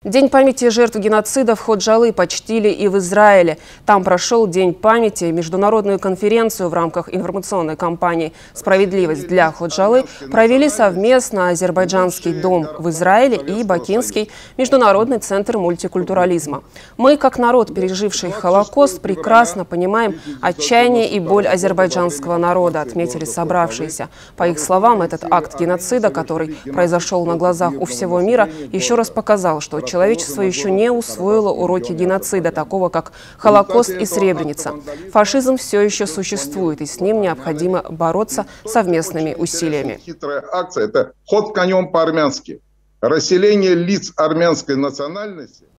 День памяти жертв геноцида в Ходжалы почтили и в Израиле. Там прошел День памяти. Международную конференцию в рамках информационной кампании «Справедливость для Ходжалы» провели совместно Азербайджанский дом в Израиле и Бакинский международный центр мультикультурализма. Мы, как народ, переживший Холокост, прекрасно понимаем отчаяние и боль азербайджанского народа, отметили собравшиеся. По их словам, этот акт геноцида, который произошел на глазах у всего мира, еще раз показал, что человечество еще не усвоило уроки геноцида, такого как Холокост и Сребреница. Фашизм все еще существует, и с ним необходимо бороться совместными усилиями. Хитрая акция – это ход конем по-армянски. Расселение лиц армянской национальности.